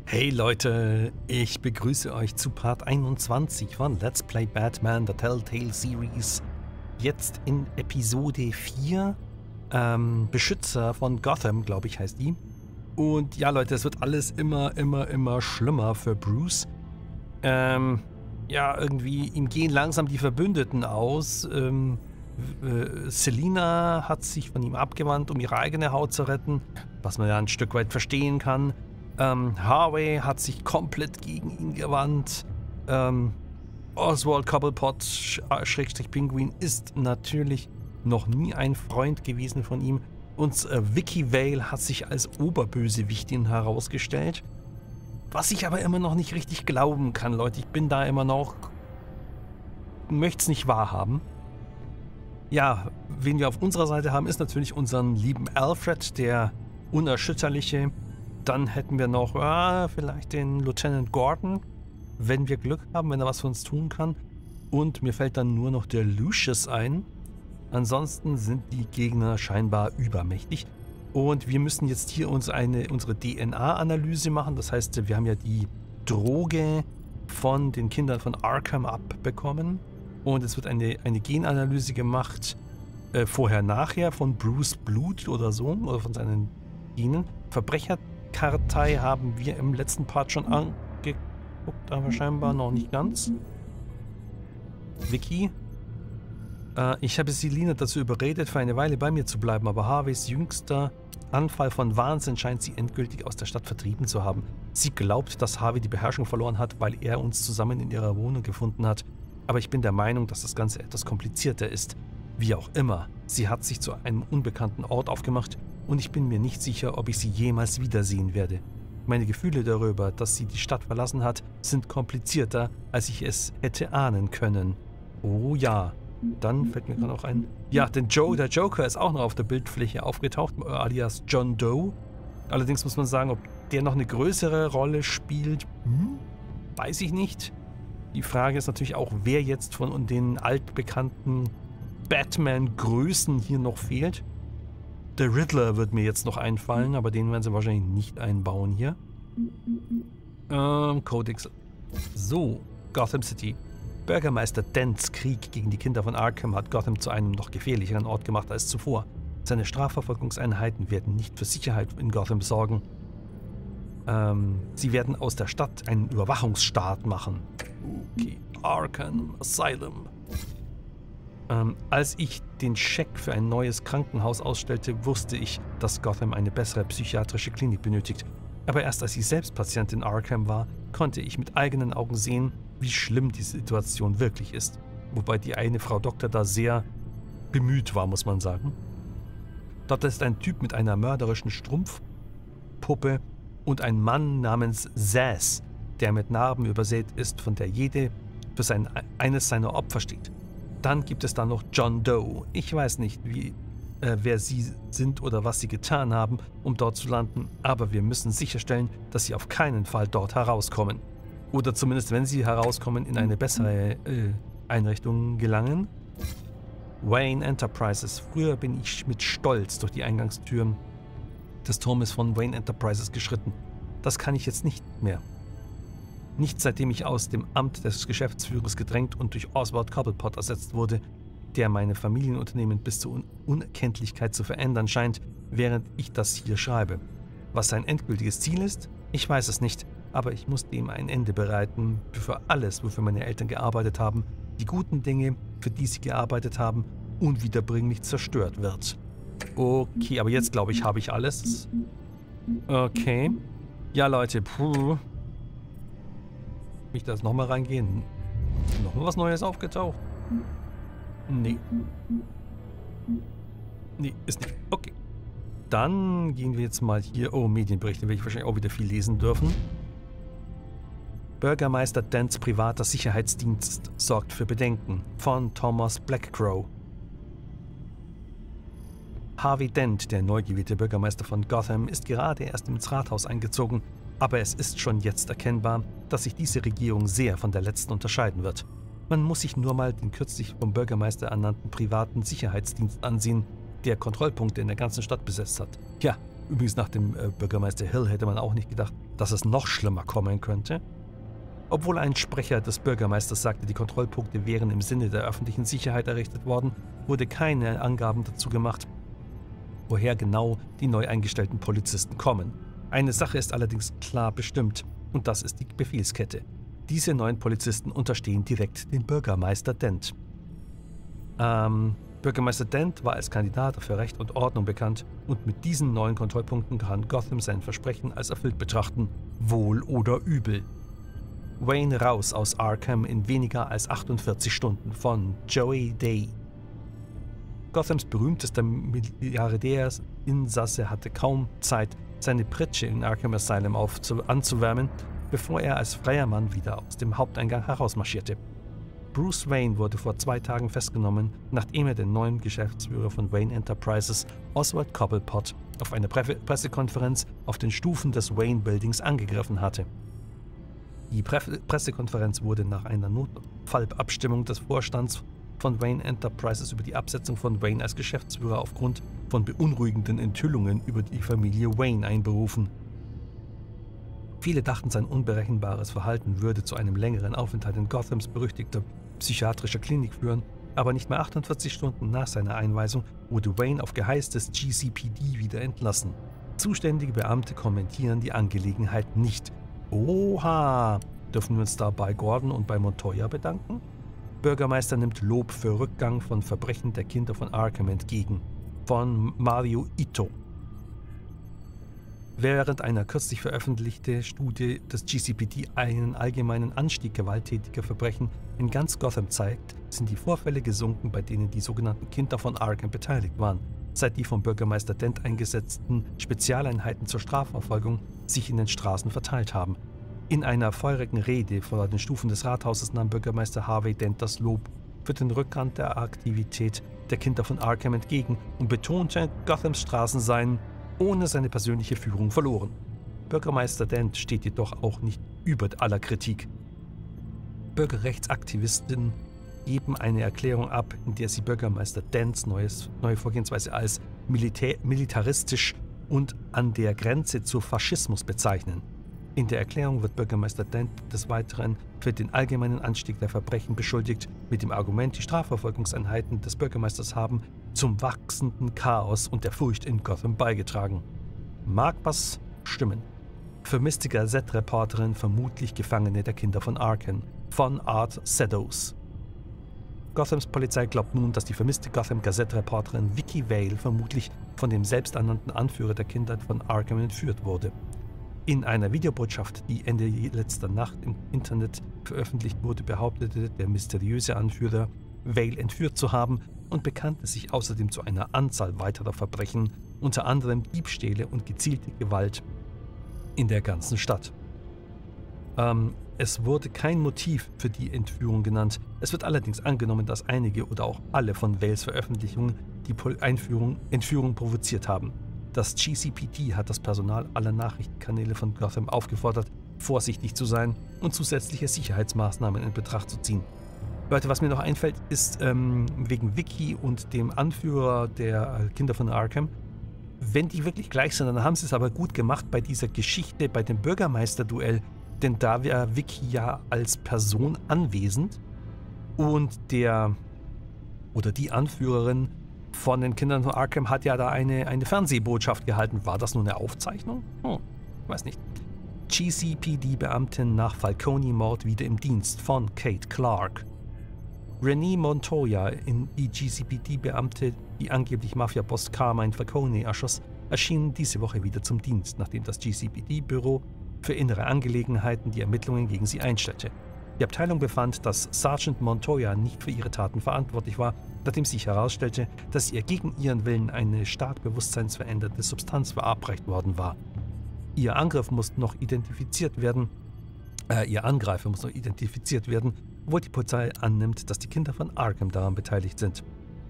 Hey Leute, ich begrüße euch zu Part 21 von Let's Play Batman The Telltale Series. Jetzt in Episode 4, Beschützer von Gotham, glaube ich, heißt die. Und ja Leute, es wird alles immer schlimmer für Bruce. Ja, irgendwie, ihm gehen langsam die Verbündeten aus. Selina hat sich von ihm abgewandt, um ihre eigene Haut zu retten, was man ja ein Stück weit verstehen kann. Harvey hat sich komplett gegen ihn gewandt. Oswald Cobblepot /Pinguin ist natürlich noch nie ein Freund gewesen von ihm. Und Vicky Vale hat sich als Oberbösewichtin herausgestellt. Was ich aber immer noch nicht richtig glauben kann, Leute. Ich bin da immer noch... möchte es nicht wahrhaben. Ja, wen wir auf unserer Seite haben, ist natürlich unseren lieben Alfred, der Unerschütterliche. Dann hätten wir noch vielleicht den Lieutenant Gordon, wenn wir Glück haben, wenn er was für uns tun kann. Und mir fällt dann nur noch der Lucius ein. Ansonsten sind die Gegner scheinbar übermächtig. Und wir müssen jetzt hier unsere DNA-Analyse machen. Das heißt, wir haben ja die Droge von den Kindern von Arkham abbekommen. Und es wird eine Genanalyse gemacht, vorher-nachher, von Bruce Blut oder so, oder von seinen Genen. Verbrecherkartei haben wir im letzten Part schon angeguckt, aber scheinbar noch nicht ganz. Vicky. Ich habe Selina dazu überredet, für eine Weile bei mir zu bleiben, aber Harveys jüngster Anfall von Wahnsinn scheint sie endgültig aus der Stadt vertrieben zu haben. Sie glaubt, dass Harvey die Beherrschung verloren hat, weil er uns zusammen in ihrer Wohnung gefunden hat. Aber ich bin der Meinung, dass das Ganze etwas komplizierter ist. Wie auch immer, sie hat sich zu einem unbekannten Ort aufgemacht und ich bin mir nicht sicher, ob ich sie jemals wiedersehen werde. Meine Gefühle darüber, dass sie die Stadt verlassen hat, sind komplizierter, als ich es hätte ahnen können. Oh ja, dann fällt mir gerade auch ein... Ja, denn der Joker ist auch noch auf der Bildfläche aufgetaucht, alias John Doe. Allerdings muss man sagen, ob der noch eine größere Rolle spielt, weiß ich nicht. Die Frage ist natürlich auch, wer jetzt von den altbekannten Batman-Größen hier noch fehlt. Der Riddler wird mir jetzt noch einfallen, aber den werden sie wahrscheinlich nicht einbauen hier. Codex. So, Gotham City. Bürgermeister Dents Krieg gegen die Kinder von Arkham hat Gotham zu einem noch gefährlicheren Ort gemacht als zuvor. Seine Strafverfolgungseinheiten werden nicht für Sicherheit in Gotham sorgen. Sie werden aus der Stadt einen Überwachungsstaat machen. Okay, Arkham Asylum. Als ich den Scheck für ein neues Krankenhaus ausstellte, wusste ich, dass Gotham eine bessere psychiatrische Klinik benötigt. Aber erst als ich selbst Patient in Arkham war, konnte ich mit eigenen Augen sehen, wie schlimm die Situation wirklich ist. Wobei die eine Frau Doktor da sehr bemüht war, muss man sagen. Dort ist ein Typ mit einer mörderischen Strumpfpuppe und ein Mann namens Zsasz, der mit Narben übersät ist, von der jede für eines seiner Opfer steht. Dann gibt es da noch John Doe. Ich weiß nicht, wer sie sind oder was sie getan haben, um dort zu landen, aber wir müssen sicherstellen, dass sie auf keinen Fall dort herauskommen. Oder zumindest, wenn sie herauskommen, in eine bessere Einrichtung gelangen. Wayne Enterprises. Früher bin ich mit Stolz durch die Eingangstüren des Turmes von Wayne Enterprises geschritten. Das kann ich jetzt nicht mehr. Nicht seitdem ich aus dem Amt des Geschäftsführers gedrängt und durch Oswald Cobblepot ersetzt wurde, der meine Familienunternehmen bis zur Unerkenntlichkeit zu verändern scheint, während ich das hier schreibe. Was sein endgültiges Ziel ist? Ich weiß es nicht, aber ich muss dem ein Ende bereiten, für alles, wofür meine Eltern gearbeitet haben, die guten Dinge, für die sie gearbeitet haben, unwiederbringlich zerstört wird. Okay, aber jetzt glaube ich, habe ich alles. Okay. Ja, Leute, puh. Ich da jetzt nochmal reingehen? Nochmal was Neues aufgetaucht? Nee. Nee, ist nicht. Okay. Dann gehen wir jetzt mal hier... Oh, Medienberichte werde ich wahrscheinlich auch wieder viel lesen dürfen. Bürgermeister Dents privater Sicherheitsdienst sorgt für Bedenken. Von Thomas Blackcrow. Harvey Dent, der neu gewählte Bürgermeister von Gotham, ist gerade erst ins Rathaus eingezogen. Aber es ist schon jetzt erkennbar, dass sich diese Regierung sehr von der letzten unterscheiden wird. Man muss sich nur mal den kürzlich vom Bürgermeister ernannten privaten Sicherheitsdienst ansehen, der Kontrollpunkte in der ganzen Stadt besetzt hat. Ja, Übrigens nach dem Bürgermeister Hill hätte man auch nicht gedacht, dass es noch schlimmer kommen könnte. Obwohl ein Sprecher des Bürgermeisters sagte, die Kontrollpunkte wären im Sinne der öffentlichen Sicherheit errichtet worden, wurde keine Angaben dazu gemacht, woher genau die neu eingestellten Polizisten kommen. Eine Sache ist allerdings klar bestimmt, und das ist die Befehlskette. Diese neuen Polizisten unterstehen direkt dem Bürgermeister Dent. Bürgermeister Dent war als Kandidat für Recht und Ordnung bekannt und mit diesen neuen Kontrollpunkten kann Gotham sein Versprechen als erfüllt betrachten, wohl oder übel. Wayne raus aus Arkham in weniger als 48 Stunden von Joey Day. Gothams berühmtester Milliardärsinsasse hatte kaum Zeit, seine Pritsche in Arkham Asylum anzuwärmen, bevor er als freier Mann wieder aus dem Haupteingang herausmarschierte. Bruce Wayne wurde vor 2 Tagen festgenommen, nachdem er den neuen Geschäftsführer von Wayne Enterprises, Oswald Cobblepot, auf einer Pressekonferenz auf den Stufen des Wayne Buildings angegriffen hatte. Die Pressekonferenz wurde nach einer Notfallabstimmung des Vorstands von Wayne Enterprises über die Absetzung von Wayne als Geschäftsführer aufgrund von beunruhigenden Enthüllungen über die Familie Wayne einberufen. Viele dachten, sein unberechenbares Verhalten würde zu einem längeren Aufenthalt in Gothams berüchtigter psychiatrischer Klinik führen, aber nicht mehr 48 Stunden nach seiner Einweisung wurde Wayne auf Geheiß des GCPD wieder entlassen. Zuständige Beamte kommentieren die Angelegenheit nicht. Oha! Dürfen wir uns da bei Gordon und bei Montoya bedanken? Bürgermeister nimmt Lob für Rückgang von Verbrechen der Kinder von Arkham entgegen. Von Mario Ito. Während einer kürzlich veröffentlichten Studie des GCPD einen allgemeinen Anstieg gewalttätiger Verbrechen in ganz Gotham zeigt, sind die Vorfälle gesunken, bei denen die sogenannten Kinder von Arkham beteiligt waren, seit die vom Bürgermeister Dent eingesetzten Spezialeinheiten zur Strafverfolgung sich in den Straßen verteilt haben. In einer feurigen Rede vor den Stufen des Rathauses nahm Bürgermeister Harvey Dent das Lob für den Rückgang der Aktivität der Kinder von Arkham entgegen und betonte, Gothams Straßen seien ohne seine persönliche Führung verloren. Bürgermeister Dent steht jedoch auch nicht über aller Kritik. Bürgerrechtsaktivisten geben eine Erklärung ab, in der sie Bürgermeister Dents neue Vorgehensweise als militaristisch und an der Grenze zu Faschismus bezeichnen. In der Erklärung wird Bürgermeister Dent des Weiteren für den allgemeinen Anstieg der Verbrechen beschuldigt, mit dem Argument, die Strafverfolgungseinheiten des Bürgermeisters haben zum wachsenden Chaos und der Furcht in Gotham beigetragen. Mag was stimmen. Vermisste Gazette-Reporterin, vermutlich Gefangene der Kinder von Arkham, von Art Seddowes. Gothams Polizei glaubt nun, dass die vermisste Gotham-Gazette-Reporterin Vicky Vale vermutlich von dem selbsternannten Anführer der Kinder von Arkham entführt wurde. In einer Videobotschaft, die Ende letzter Nacht im Internet veröffentlicht wurde, behauptete der mysteriöse Anführer, Vale entführt zu haben und bekannte sich außerdem zu einer Anzahl weiterer Verbrechen, unter anderem Diebstähle und gezielte Gewalt in der ganzen Stadt. Es wurde kein Motiv für die Entführung genannt. Es wird allerdings angenommen, dass einige oder auch alle von Vales Veröffentlichungen die Entführung provoziert haben. Das GCPD hat das Personal aller Nachrichtenkanäle von Gotham aufgefordert, vorsichtig zu sein und zusätzliche Sicherheitsmaßnahmen in Betracht zu ziehen. Leute, was mir noch einfällt, ist wegen Vicky und dem Anführer der Kinder von Arkham. Wenn die wirklich gleich sind, dann haben sie es aber gut gemacht bei dieser Geschichte, bei dem Bürgermeisterduell, denn da wäre Vicky ja als Person anwesend und der oder die Anführerin von den Kindern von Arkham hat ja da eine Fernsehbotschaft gehalten. War das nur eine Aufzeichnung? Weiß nicht. GCPD-Beamtin nach Falcone-Mord wieder im Dienst von Kate Clark. Renee Montoya, die GCPD-Beamte, die angeblich Mafia-Boss Carmine Falcone erschoss, erschien diese Woche wieder zum Dienst, nachdem das GCPD-Büro für innere Angelegenheiten die Ermittlungen gegen sie einstellte. Die Abteilung befand, dass Sergeant Montoya nicht für ihre Taten verantwortlich war, nachdem sich herausstellte, dass ihr gegen ihren Willen eine stark bewusstseinsveränderte Substanz verabreicht worden war. Ihr Angreifer muss noch identifiziert werden, obwohl die Polizei annimmt, dass die Kinder von Arkham daran beteiligt sind.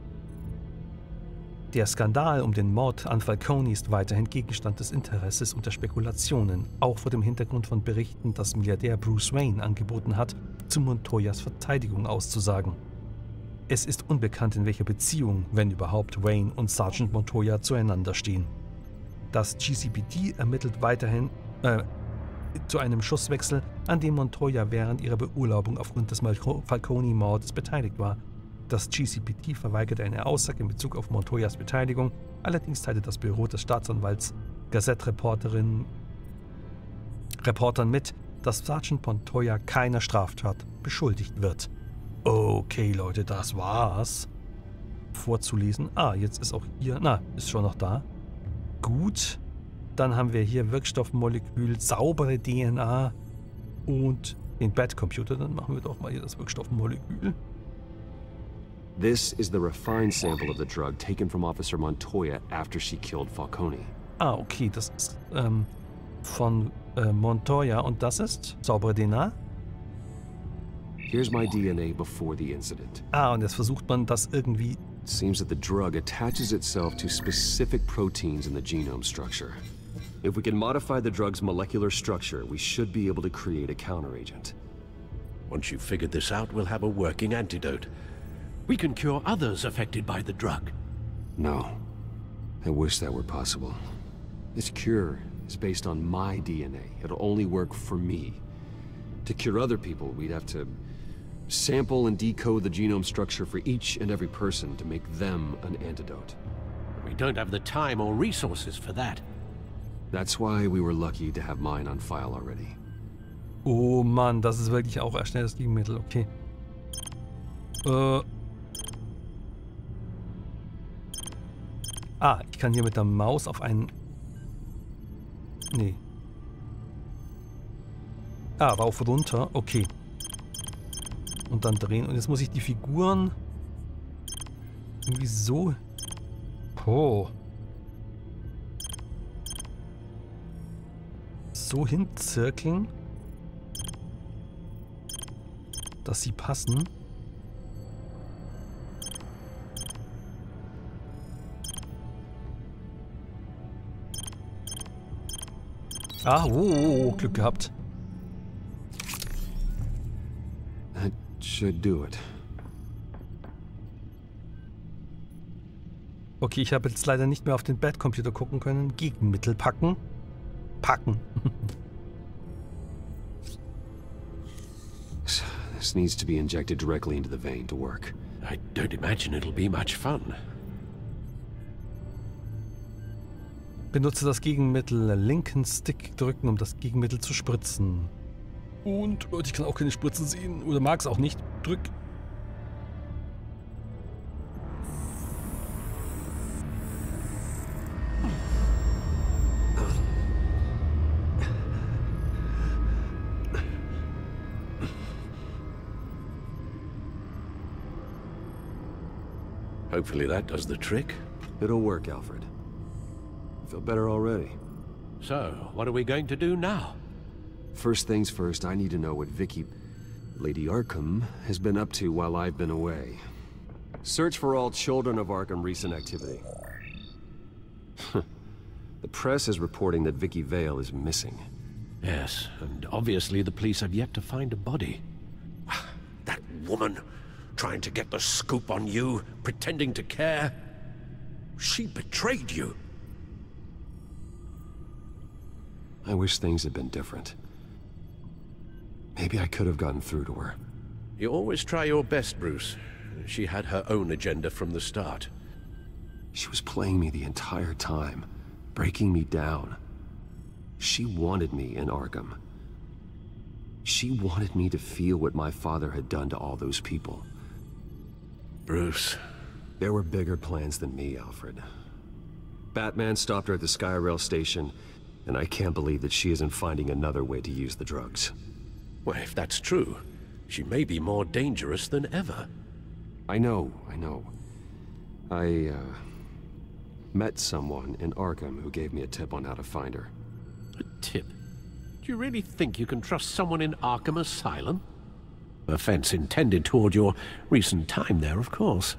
Der Skandal um den Mord an Falcone ist weiterhin Gegenstand des Interesses und der Spekulationen, auch vor dem Hintergrund von Berichten, dass Milliardär Bruce Wayne angeboten hat, zu Montoyas Verteidigung auszusagen. Es ist unbekannt, in welcher Beziehung, wenn überhaupt, Wayne und Sergeant Montoya zueinander stehen. Das GCPD ermittelt weiterhin zu einem Schusswechsel, an dem Montoya während ihrer Beurlaubung aufgrund des Falcone-Mordes beteiligt war. Das GCPD verweigerte eine Aussage in Bezug auf Montoyas Beteiligung, allerdings teilte das Büro des Staatsanwalts Gazette-Reportern mit, dass Sergeant Montoya keiner Straftat beschuldigt wird. Okay, Leute, das war's. Vorzulesen. Jetzt ist auch hier... ist schon noch da. Gut. Dann haben wir hier Wirkstoffmolekül, saubere DNA und den Batcomputer. Dann machen wir doch mal hier das Wirkstoffmolekül. This is the refined sample of the drug taken from Officer Montoya after she killed Falcone. Okay, das ist von Montoya und das ist saubere DNA. Here's my DNA before the incident. Und jetzt versucht man das irgendwie... It seems that the drug attaches itself to specific proteins in the genome structure. If we can modify the drug's molecular structure, we should be able to create a counteragent. Once you've figured this out, we'll have a working antidote. We can cure others affected by the drug. No. I wish that were possible. This cure is based on my DNA. It'll only work for me. To cure other people, we'd have to sample and decode the genome structure for each and every person to make them an antidote. We don't have the time or resources for that. That's why we were lucky to have mine on file already. Oh Mann, das ist wirklich auch ein schnelles Gegenmittel. Okay. Ich kann hier mit der Maus auf einen... Nee. Rauf, runter. Okay. Und dann drehen. Und jetzt muss ich die Figuren... irgendwie so... so hinzirkeln, dass sie passen. Glück gehabt. That should do it. Okay, ich habe jetzt leider nicht mehr auf den Batcomputer gucken können. Gegenmittel packen. This needs to be injected directly into the vein to work. I don't imagine it'll be much fun. Benutze das Gegenmittel, linken Stick drücken, um das Gegenmittel zu spritzen. Und, Leute, ich kann auch keine Spritze sehen. Oder mag es auch nicht. Drück. Hopefully that does the trick. It'll work, Alfred. I feel better already. So, what are we going to do now? First things first, I need to know what Lady Arkham, has been up to while I've been away. Search for all children of Arkham recent activity. The press is reporting that Vicky Vale is missing. Yes, and obviously the police have yet to find a body. That woman, trying to get the scoop on you, pretending to care. She betrayed you. I wish things had been different. Maybe I could have gotten through to her. You always try your best, Bruce. She had her own agenda from the start. She was playing me the entire time, breaking me down. She wanted me in Arkham. She wanted me to feel what my father had done to all those people. Bruce. There were bigger plans than me, Alfred. Batman stopped her at the Skyrail station, and I can't believe that she isn't finding another way to use the drugs. Well, if that's true, she may be more dangerous than ever. I know. I met someone in Arkham who gave me a tip on how to find her. A tip? Do you really think you can trust someone in Arkham Asylum? Offense intended toward your recent time there, of course.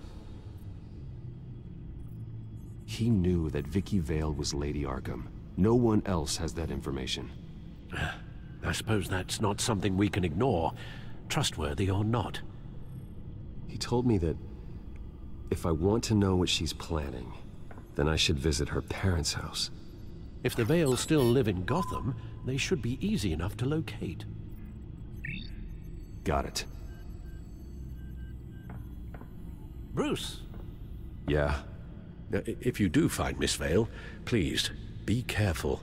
He knew that Vicky Vale was Lady Arkham. No one else has that information. I suppose that's not something we can ignore, trustworthy or not. He told me that if I want to know what she's planning, then I should visit her parents' house. If the Vale still live in Gotham, they should be easy enough to locate. Got it. Bruce. Yeah? If you do find Miss Vale, please, be careful.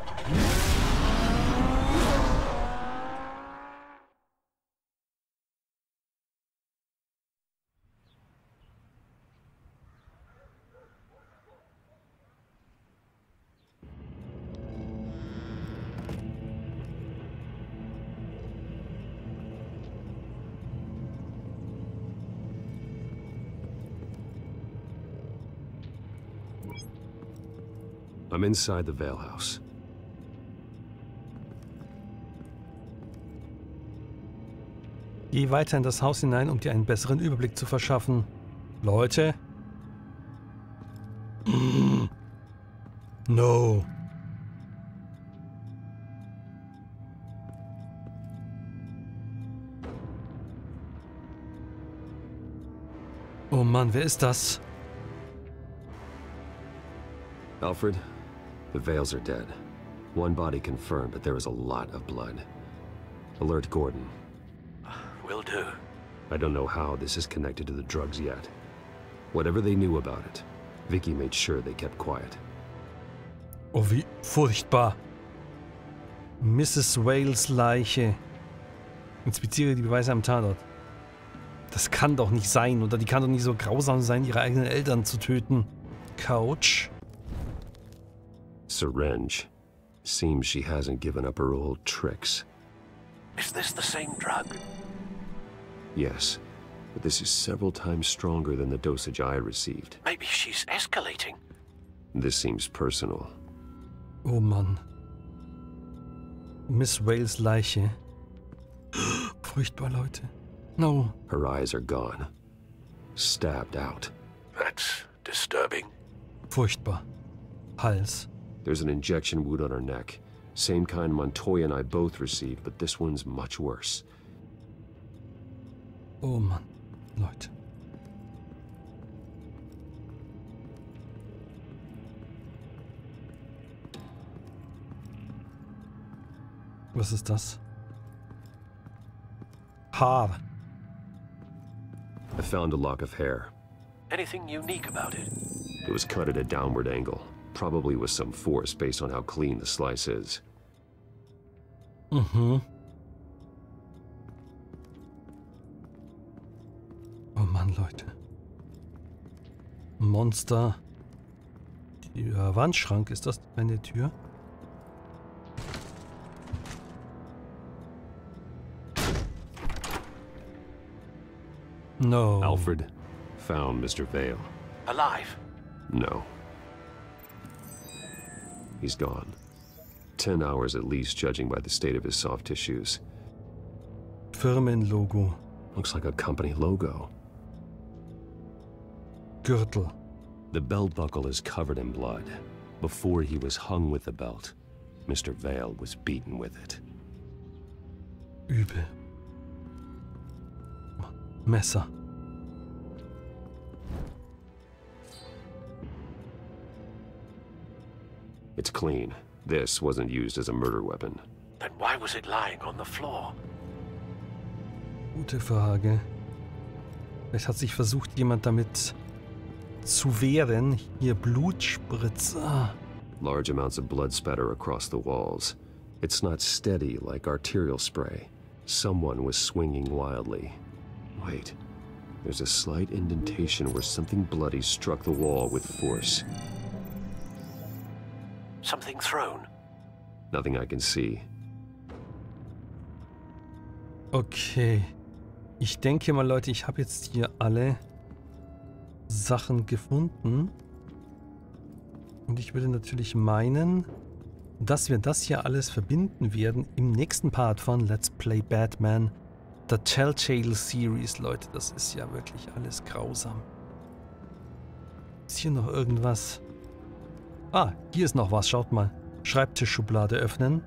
I'm inside the Vale House. Geh weiter in das Haus hinein, um dir einen besseren Überblick zu verschaffen. Leute. No. Oh Mann, wer ist das? Alfred, the Vales are dead. One body confirmed, but there is a lot of blood. Alert Gordon. Will do. I don't know how this is connected to the drugs yet. Whatever they knew about it, Vicky made sure they kept quiet. Oh, wie furchtbar. Mrs. Wales Leiche. Inspiziere die Beweise am Tatort. Das kann doch nicht sein, oder die kann doch nicht so grausam sein, ihre eigenen Eltern zu töten. Couch. Syringe. Seems she hasn't given up her old tricks. Is this the same drug? Yes, but this is several times stronger than the dosage I received. Maybe she's escalating. This seems personal. Oh Mann. Miss Wales Leiche. Furchtbar, Leute. No. Her eyes are gone. Stabbed out. That's disturbing. Furchtbar. Hals. There's an injection wound on her neck. Same kind Montoya and I both received, but this one's much worse. Oh Mann, Leute. Was ist das? Haar. I found a lock of hair. Anything unique about it? It was cut at a downward angle. Probably with some force based on how clean the slice is. Mhm. Oh Mann, Leute. Monster. Der Wandschrank, ist das eine Tür? No. Alfred found Mr. Vale. Alive? No. He's gone. 10 hours at least, judging by the state of his soft tissues. Firmenlogo. Looks like a company logo. Gürtel. The belt buckle is covered in blood. Before he was hung with the belt, Mr. Vale was beaten with it. Übel. Messer. It's clean. This wasn't used as a murder weapon. Then why was it lying on the floor? Gute Frage. Vielleicht hat sich versucht, jemand damit zu wehren. Hier Blutspritzer. Large amounts of blood spatter across the walls. It's not steady like arterial spray. Someone was swinging wildly. Wait. There's a slight indentation where something bloody struck the wall with force. Something thrown? Nothing I can see. Okay. Ich denke mal, Leute, ich habe jetzt hier alle Sachen gefunden. Und ich würde natürlich meinen, dass wir das hier alles verbinden werden im nächsten Part von Let's Play Batman, The Telltale Series. Leute, das ist ja wirklich alles grausam. Ist hier noch irgendwas? Ah, hier ist noch was, schaut mal. Schreibtischschublade öffnen.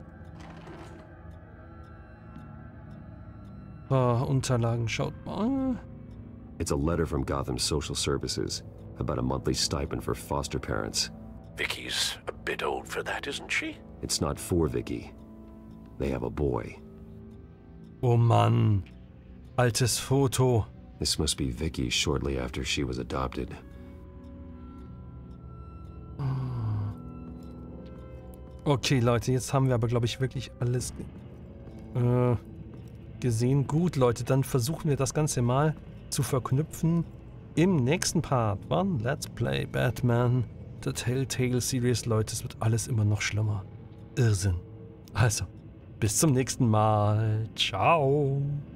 Unterlagen, schaut mal. It's a letter from Gotham Social Services about a monthly stipend for foster parents. Vicky's bit old for that, isn't she? It's not for Vicky. They have a boy. Oh Mann. Altes Foto. This must be Vicky shortly after she was adopted. Okay, Leute, jetzt haben wir aber, glaube ich, wirklich alles gesehen. Gut, Leute, dann versuchen wir das Ganze mal zu verknüpfen im nächsten Part von Let's Play Batman The Telltale Series. Leute, es wird alles immer noch schlimmer. Irrsinn. Also, bis zum nächsten Mal. Ciao.